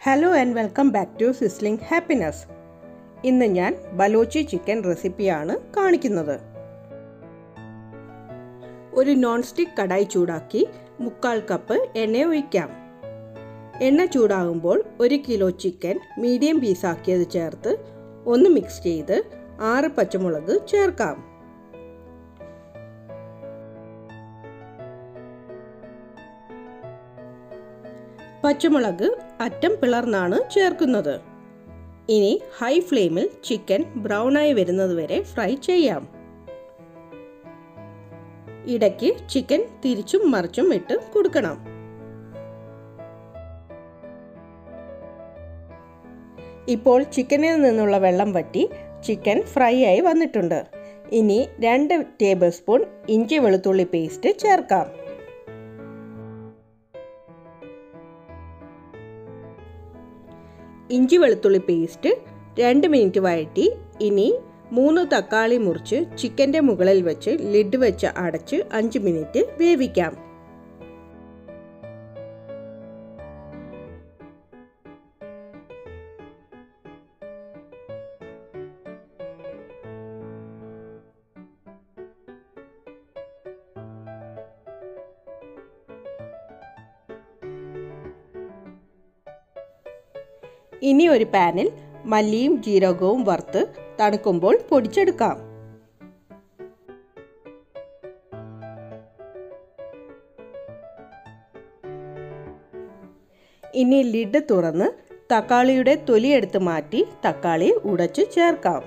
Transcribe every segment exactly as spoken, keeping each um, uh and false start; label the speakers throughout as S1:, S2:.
S1: Hello and welcome back to Sizzling Happiness. ഇന്ന് ഞാൻ ബലോച്ചി chicken റെസിപ്പിയാണ് കാണിക്കുന്നത്. ഒരു നോൺ സ്റ്റിക്ക് കടായി ചൂടാക്കി മുക്കാൽ കപ്പ് എണ്ണ ഒഴിക്കാം. എണ്ണ ചൂടാകുമ്പോൾ ഒരു കിലോ ചിക്കൻ മീഡിയം പീസാക്കിയത് ചേർത്ത് ഒന്ന് മിക്സ് ചെയ്ത് ആറ് പച്ചമുളക് ചേർക്കാം. പച്ചമുളക് അറ്റം പിളർന്നാണ് ചേർക്കുന്നത്. ഇനി ഹൈ ഫ്ലെയിമിൽ ചിക്കൻ ബ്രൗൺ ആയി വരുന്നത് വരെ ഫ്രൈ ചെയ്യാം. ഇടയ്ക്ക് ചിക്കൻ തിരിച്ചും മറിച്ചും ഇട്ട് കൊടുക്കണം. ഇപ്പോൾ ചിക്കനിൽ നിന്നുള്ള വെള്ളം വറ്റി ചിക്കൻ ഫ്രൈ ആയി വന്നിട്ടുണ്ട്. ഇനി രണ്ട് ടേബിൾ സ്പൂൺ ഇഞ്ചി വെളുത്തുള്ളി പേസ്റ്റ് ചേർക്കാം. ഇഞ്ചി വെളുത്തുള്ളി പേസ്റ്റ് രണ്ട് മിനിറ്റ് വഴറ്റി ഇനി മൂന്ന് തക്കാളി മുറിച്ച് ചിക്കൻ്റെ മുകളിൽ വെച്ച് ലിഡ് വെച്ച് അടച്ച് അഞ്ച് മിനിറ്റ് വേവിക്കാം. ഇനി ഒരു പാനിൽ മല്ലിയും ജീരകവും വറുത്ത് തണുക്കുമ്പോൾ പൊടിച്ചെടുക്കാം. ഇനി ലിഡ് തുറന്ന് തക്കാളിയുടെ തൊലിയെടുത്ത് മാറ്റി തക്കാളി ഉടച്ച് ചേർക്കാം.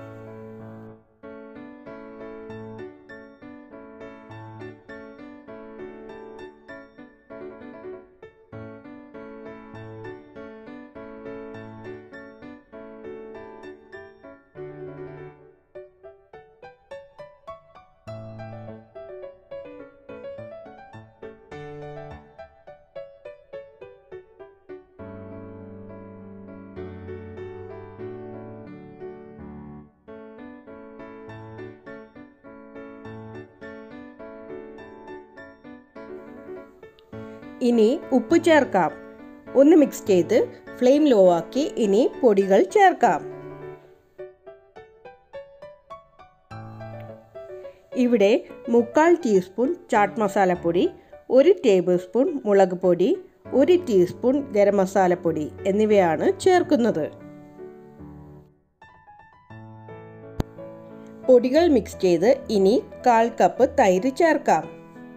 S1: ഇനി ഉപ്പ് ചേർക്കാം. ഒന്ന് മിക്സ് ചെയ്ത് ഫ്ലെയിം ലോ ആക്കി ഇനി പൊടികൾ ചേർക്കാം. ഇവിടെ മുക്കാൽ ടീസ്പൂൺ ചാട്ട് മസാലപ്പൊടി, ഒരു ടേബിൾ സ്പൂൺ മുളക് പൊടി, ഒരു ടീസ്പൂൺ ഗരം മസാലപ്പൊടി എന്നിവയാണ് ചേർക്കുന്നത്. പൊടികൾ മിക്സ് ചെയ്ത് ഇനി കാൽ കപ്പ് തൈര് ചേർക്കാം.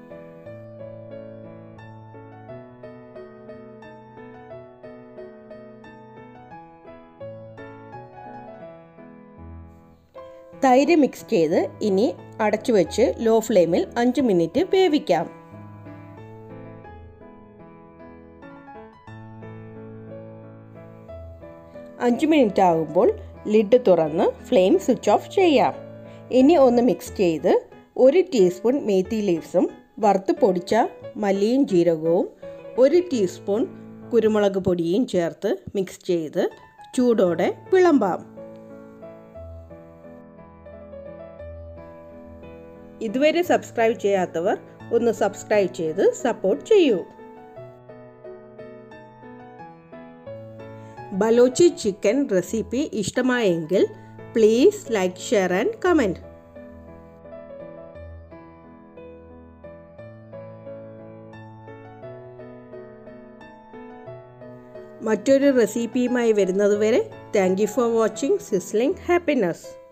S1: തൈര് മിക്സ് ചെയ്ത് ഇനി അടച്ചു വെച്ച് ലോ ഫ്ലെയിമിൽ അഞ്ച് മിനിറ്റ് വേവിക്കാം. അഞ്ച് മിനിറ്റ് ആകുമ്പോൾ ലിഡ് തുറന്ന് ഫ്ലെയിം സ്വിച്ച് ഓഫ് ചെയ്യാം. ഇനി ഒന്ന് മിക്സ് ചെയ്ത് ഒരു ടീസ്പൂൺ മേത്തി ലീവ്സും വറുത്ത് പൊടിച്ച മല്ലിയും ജീരകവും ഒരു ടീസ്പൂൺ കുരുമുളക് പൊടിയും ചേർത്ത് മിക്സ് ചെയ്ത് ചൂടോടെ വിളമ്പാം. ഇതുവരെ സബ്സ്ക്രൈബ് ചെയ്യാത്തവർ ഒന്ന് സബ്സ്ക്രൈബ് ചെയ്ത് സപ്പോർട്ട് ചെയ്യൂ. ബലോച്ചി ചിക്കൻ റെസിപ്പി ഇഷ്ടമായെങ്കിൽ please like, share and comment. മറ്റൊരു റെസിപ്പിയുമായി വരുന്നതുവരെ thank you for watching sizzling happiness.